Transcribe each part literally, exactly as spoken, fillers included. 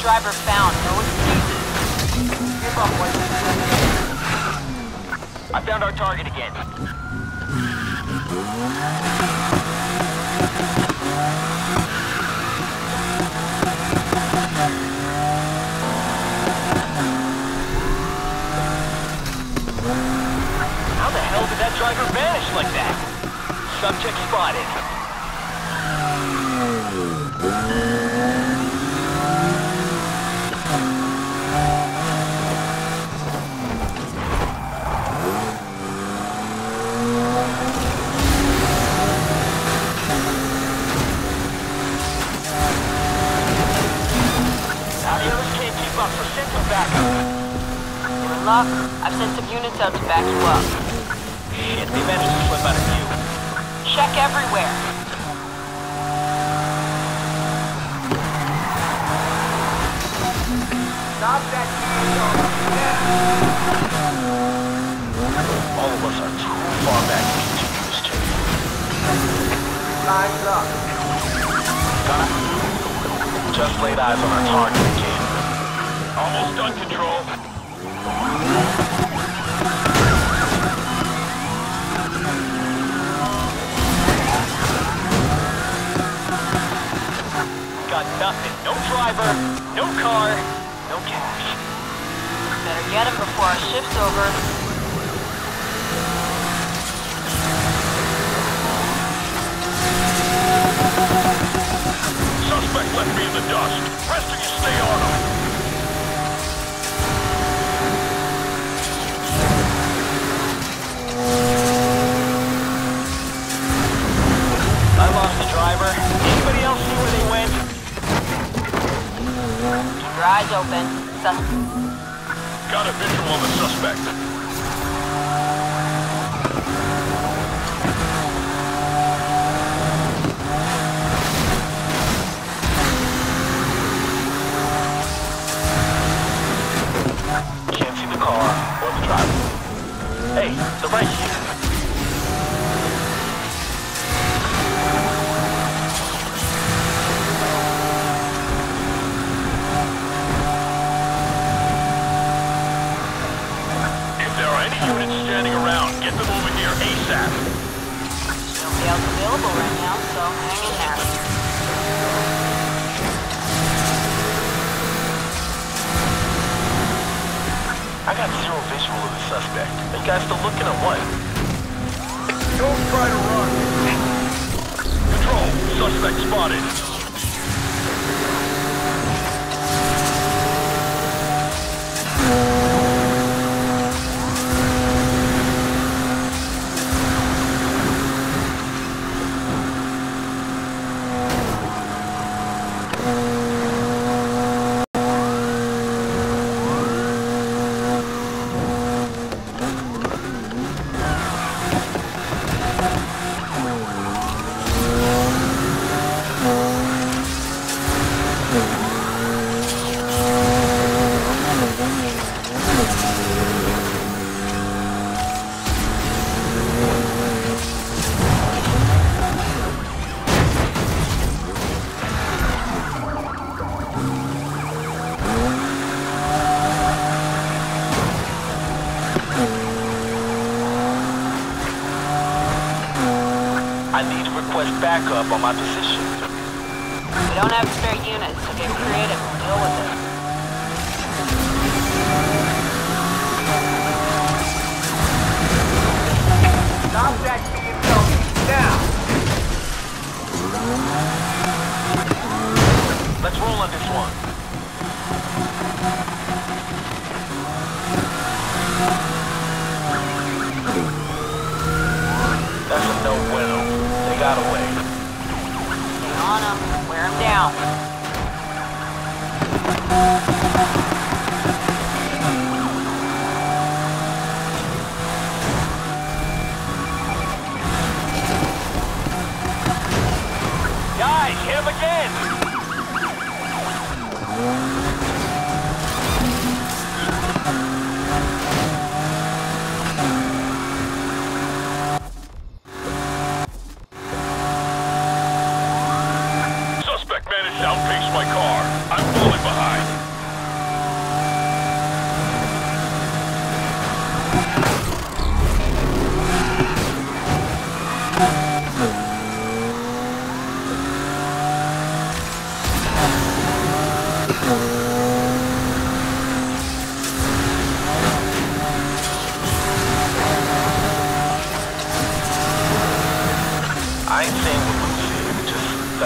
driver found. No excuses. Give up what you did. I found our target again. How the hell did that driver vanish like that? Subject spotted. You're in luck. I've sent some units out to back you up. Shit, they managed to slip out of view. Check everywhere. Stop that vehicle. All of us are too far back to continue this chase. Lines up. Got it. Just laid eyes on our target again. Almost done, Control. Got nothing. No driver, no car, no cash. Better get him before our shift's over. Suspect left me in the dust. Rest of you stay on him. I lost the driver. Anybody else see where they went? Keep your eyes open. Sus- Got a visual on the suspect. Can't see the car or the driver. Hey, they're right here. Units standing around. Get them over here ASAP. Nobody else available right now, so hang in there. I got zero visual of the suspect. You guys still looking at what? Don't try to run. Control. Suspect spotted. I need to request backup on my position. We don't have spare units, so get creative. Deal with it. Stop that vehicle now! Let's roll on this one. That's a no bueno. They got away. Stay on them. Wear them down.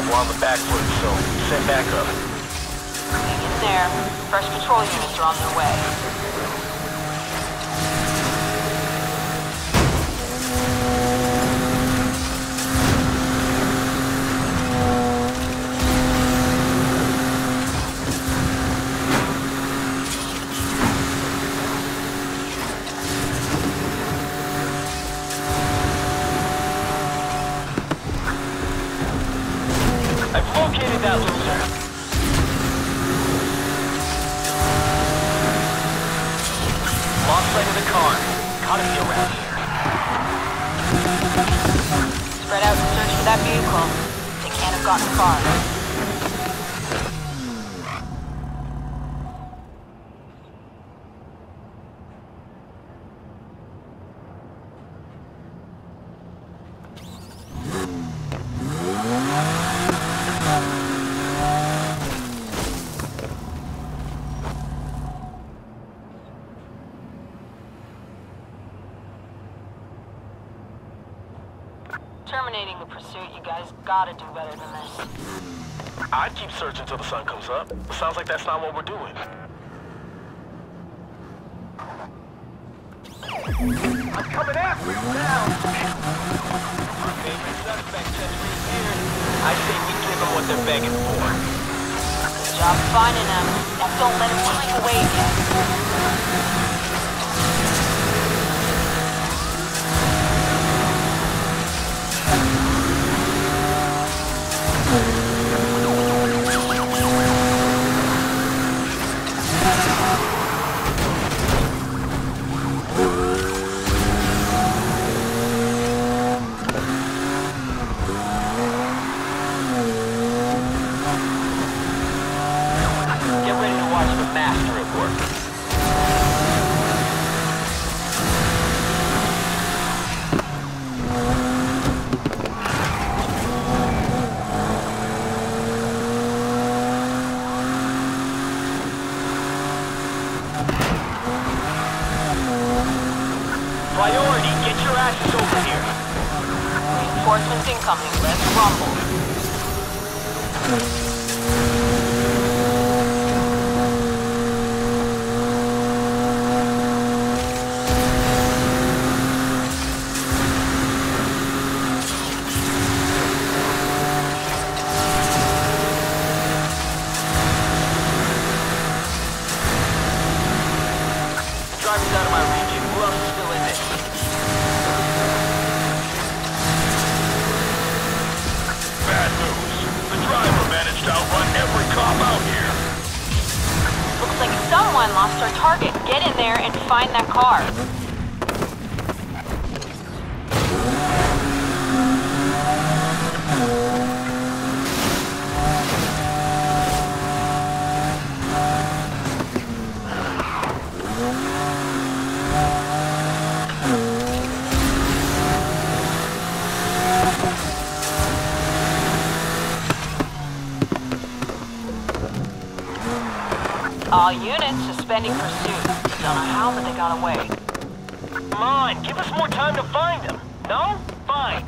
level on the back foot, so send back up. Hang in there. Fresh patrol units are on their way. I've located that loser. Lost sight of the car. Gotta be around here. Spread out and search for that vehicle. They can't have gotten far. Terminating the pursuit, you guys gotta do better than this. I'd keep searching till the sun comes up. Sounds like that's not what we're doing. I'm coming after you now! Our favorite suspect just reappeared. I say we give them what they're begging for. Good job finding them. Now don't let them take away again. Get ready to watch the master at work. Priority, get your asses over here. Reinforcements incoming. Let's rumble. Driver's out of my region. Who else is still in this? Bad news. The driver managed to outrun every cop out here. Looks like someone lost our target. Get in there and find that car. All units suspending pursuit. Don't know how, but they got away. Come on, give us more time to find them. No? Fine.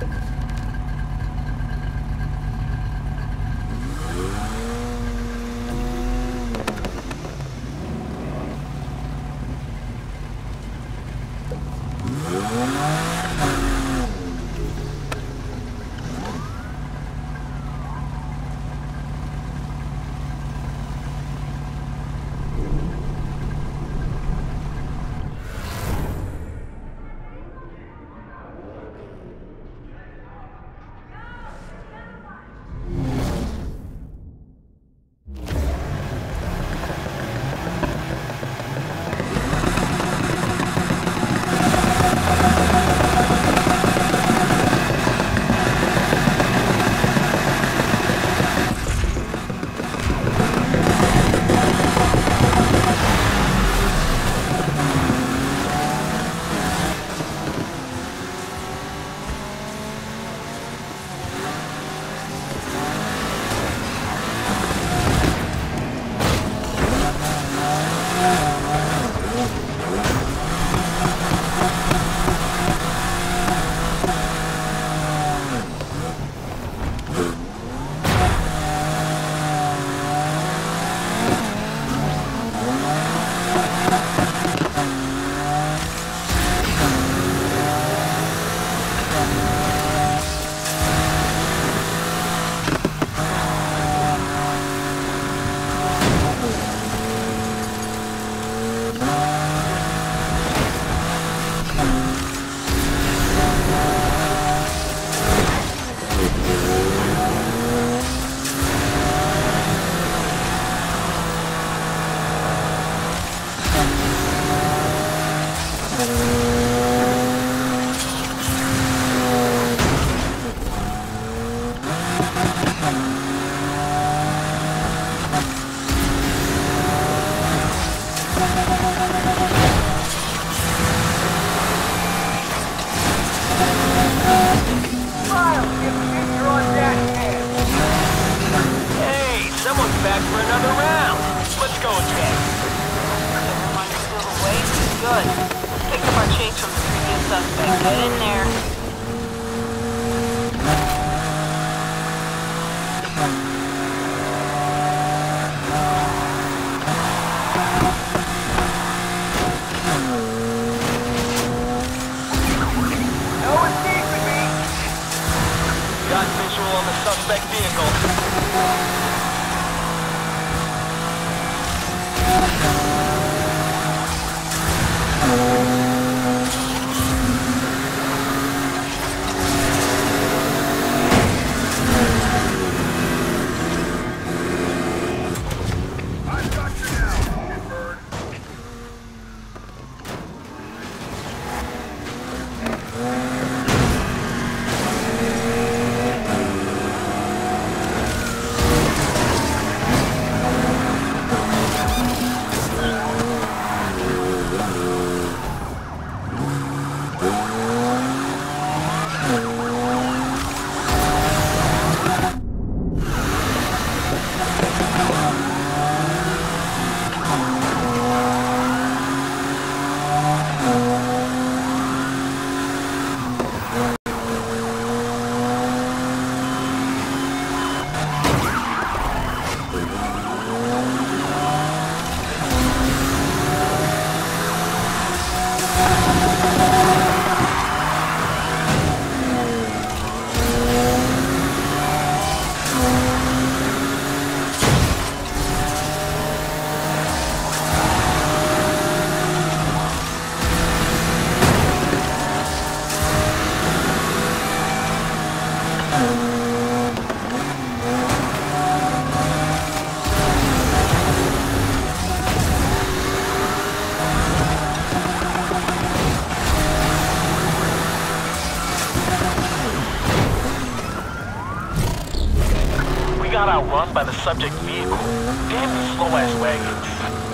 got outrun by the subject vehicle. Damn slow-ass wagons.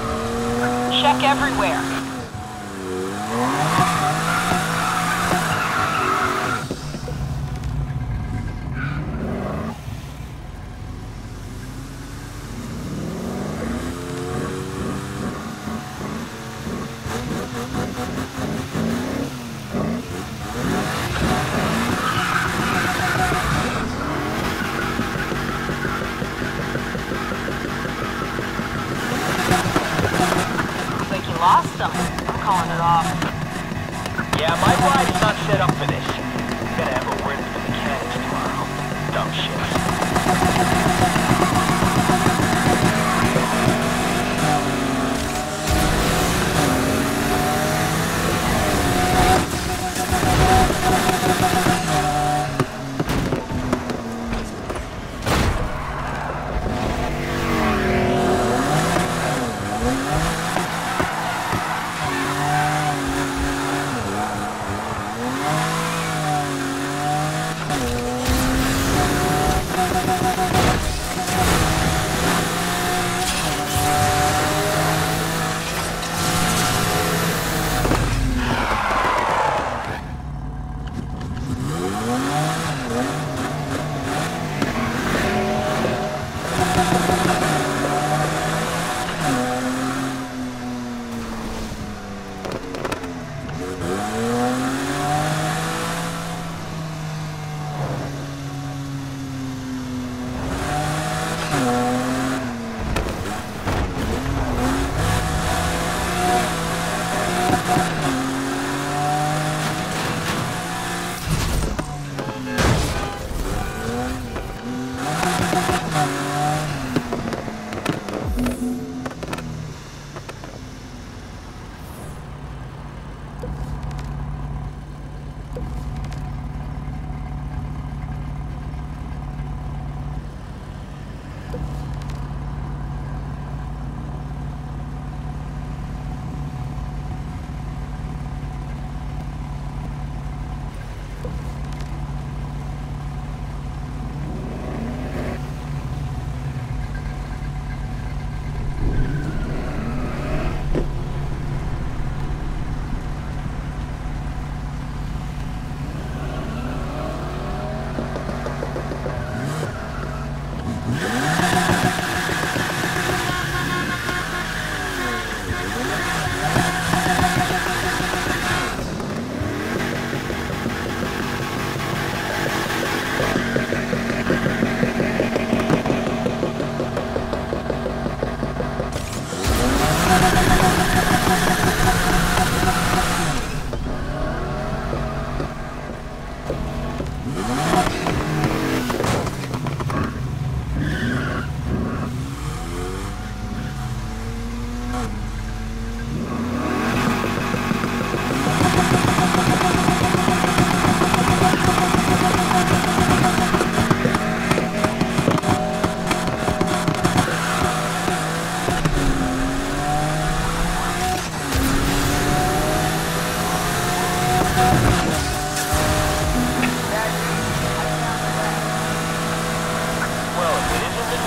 Check everywhere.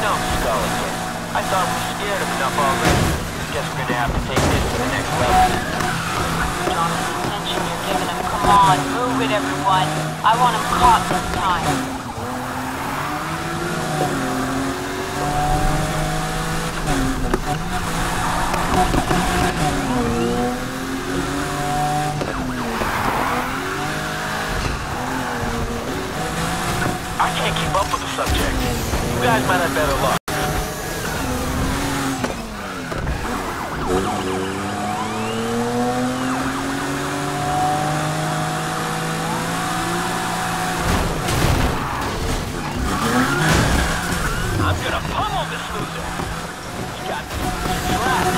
down, Skeleton. I thought we scared him enough already. Guess we're gonna have to take this to the next level. John, the attention you're giving him. Come on, move it, everyone. I want him caught this time. I can't keep up with the subject. You guys might have better luck. I'm gonna pummel this loser. He got trapped.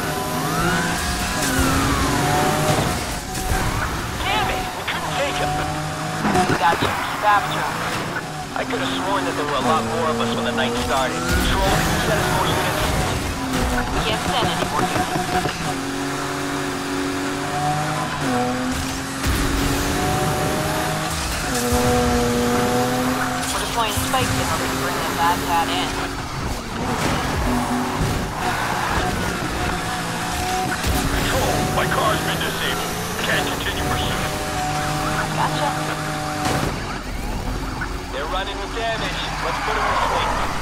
Damn it! We couldn't take him. Gotcha. Keep after him. I could have sworn that there were a lot more of us when the night started. Patrol, send us more units. We can't send any more units. We're deploying spikes in order to bring the bad cat in. Control, my car's been disabled. Can't continue pursuit. Gotcha. They're running with damage. Let's put them in swing.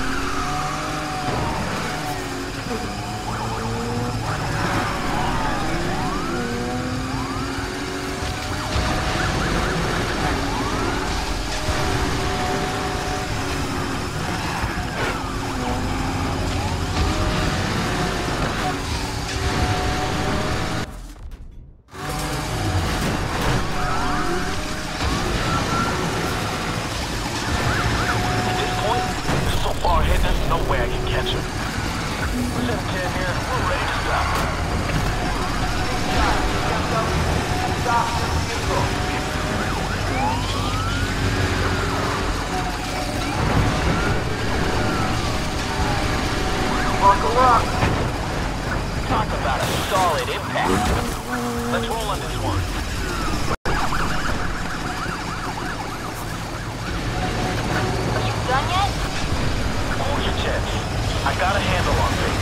No way I can catch him. seven ten here. We're ready to stop. Stop. Buckle up. Talk about a solid impact. Let's roll on this one. Are you done yet? Hold your jets. I got a handle on things.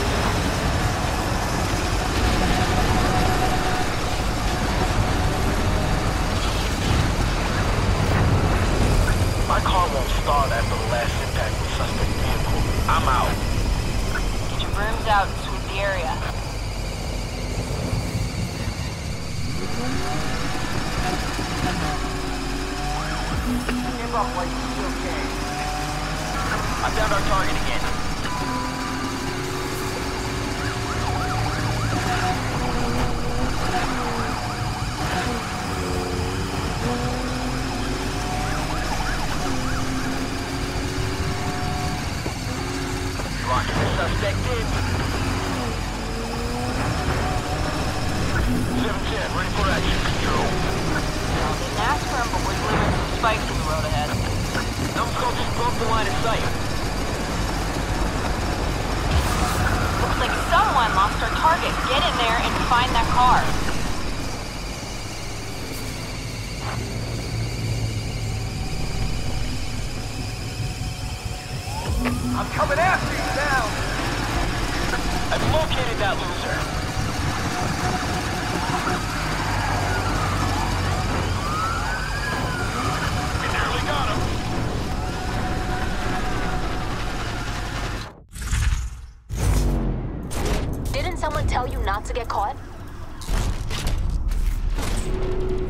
My car won't start after the last impact with suspect vehicle. I'm out. Get your brooms out and sweep the area. Give up like you still can. I found our target again. Locking the suspect in. seven ten, ready for action. Control. Well, didn't ask for him, but we're delivering some spikes in the road ahead. Numbskull just broke the line of sight. Looks like someone lost our target. Get in there and find that car. I'm coming after you now! I've located that loser. We nearly got him. Didn't someone tell you not to get caught?